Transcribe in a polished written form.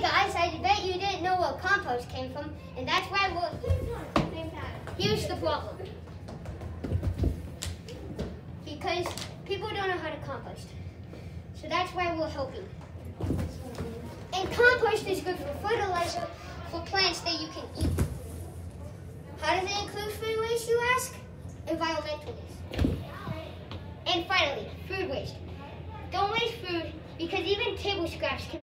guys, I bet you didn't know where compost came from, and that's why here's the problem. Because people don't know how to compost. So that's why we're helping. And compost is good for fertilizer for plants that you can eat. How does it include food waste, you ask? Environmental waste. And finally, food waste. Don't waste food because even table scraps can